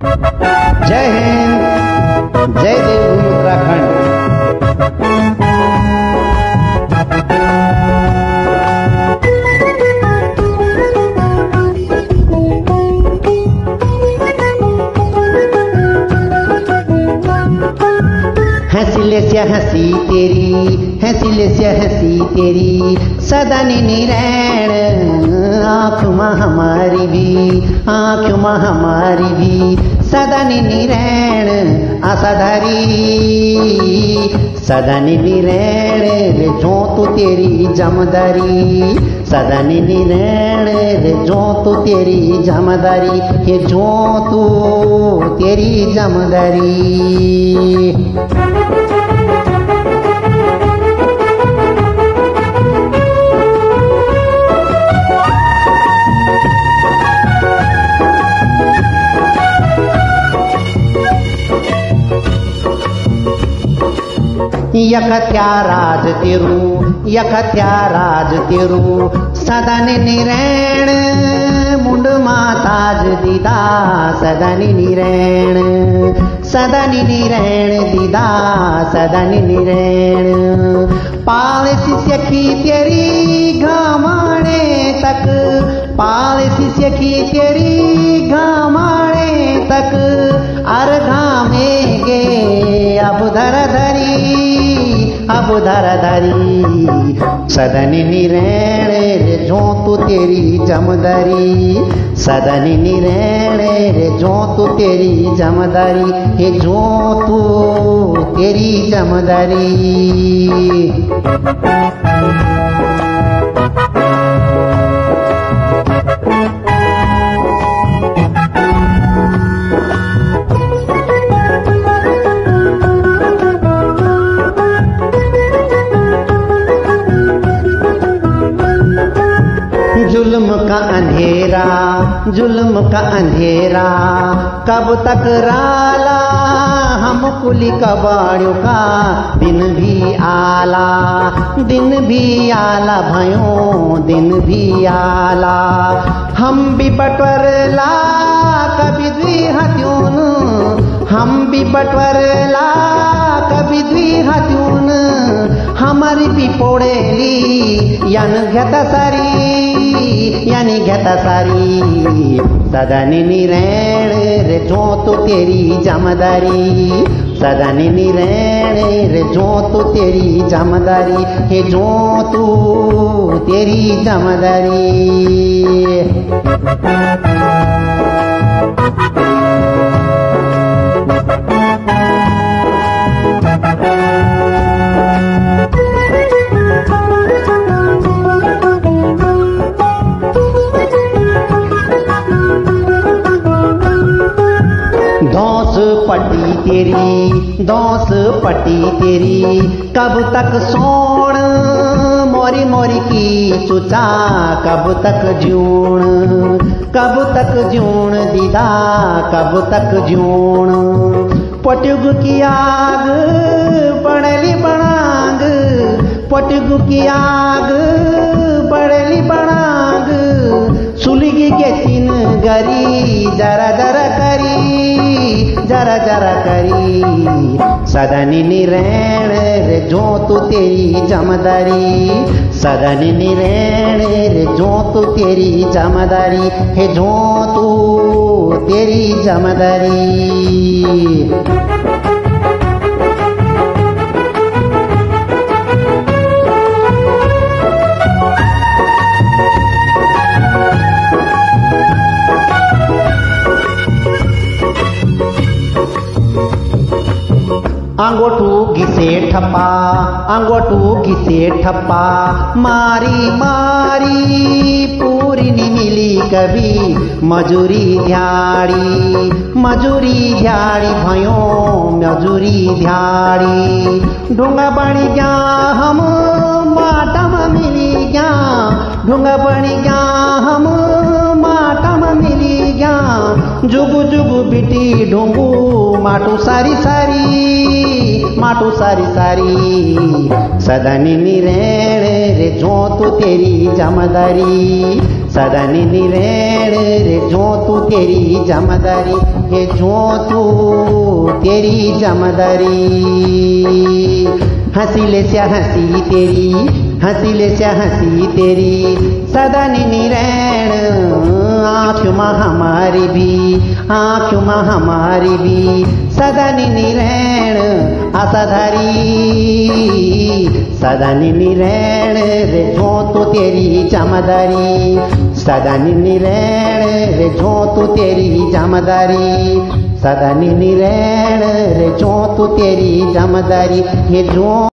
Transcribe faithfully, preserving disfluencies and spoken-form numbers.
जय हिंद, जय देवभूमि उत्तराखंड। हंसिले से हंसी तेरी, हंसिले से हंसी तेरी, सदा निरैण आँखों में हमारी भी, आँखों में हमारी भी सदा निरैण आशाधारी, सदा निरैण रे जो तू तेरी जमदारी, सदा निरैण रे जो तू तेरी जमदारी, ये जो तू तेरी जमदारी। यखत्या राज तेरू, यखत्या राज तेरू, सदा निरैण मुंड माताज दीदा, सदा निरैण, सदा निरैण दीदा, सदा निरैण। पाल शिष्य की तेरी घामाणे तक, पाल शिष्य की तेरी घामाणे तक, अर घामेगे अब धर धरी, अब धर धरी, सदन निरैण रे जो तू तेरी जमदारी, सदन निरैण रे जो तू तेरी जमदारी, हे जो तू तेरी जमदारी। जुल्म का अंधेरा, जुल्म का अंधेरा कब तक राला, हम कुली कबाड़ियों का दिन भी आला, दिन भी आला भयो, दिन भी आला। हम भी बटवरला कभी द्वि हत्यून, हम भी बटवरला कभी द्वि हत्यून, हमारी भी पोड़ेली यान घेता सारी, यानी घेता सारी, सदा निरैण रे जो तो तेरी जमदारी, सदा निरैण रे जो तो तेरी जमदारी, हे जो तू तेरी जमदारी। दोस पट्टी तेरी, दोस पट्टी तेरी, कब तक सोण मोरी मोरी की चुचा, कब तक जूण, कब तक जूण दीदा, कब तक जूण। पटुग की आग बढ़ली बनाग, पटुग की आग बढ़ली बनाग, सुलगी के तीन गरी जरा जरा करी, जरा जरा करी, सदा निरैण रे जो तू तेरी जमदारी, सदा निरैण रे जो तू तेरी जमदारी, हे जो तू तेरी जमदारी। अंगोटू घिसे ठप्पा, अंगोटू घिसे ठप्पा, मारी मारी पूरी नी मिली कभी, मजूरी ध्याड़ी, मजूरी ध्याड़ी भयो, मजूरी ध्याड़ी। ढूंगा बनी गया हम माटा में मिली गया, ढूंगा बनी गया हम माटा में मिली गया, जुगु जुगु बिटी ढूंगू माटू सारी सारी, माटू सारी सारी, सदा निरैण रे जो तू तेरी जमदारी, सदा नी रैण रे जो तू तेरी जमदारी, हे जो तू तेरी जमदारी। हंसीले से हंसी तेरी, हंसीले से हंसी तेरी, सदा नी रैण आँखों में हमारी भी, आँखों में हमारी भी, सदा नी रैण आशाधारी, सदा नी रैण रे जो तू तेरी जमदारी, सदा नी रैण रे जो तू तेरी जमदारी, सदा नी रैण रे जो तू तेरी जमदारी, ये जो